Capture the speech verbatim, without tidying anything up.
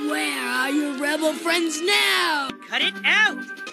Where are your rebel friends now? Cut it out!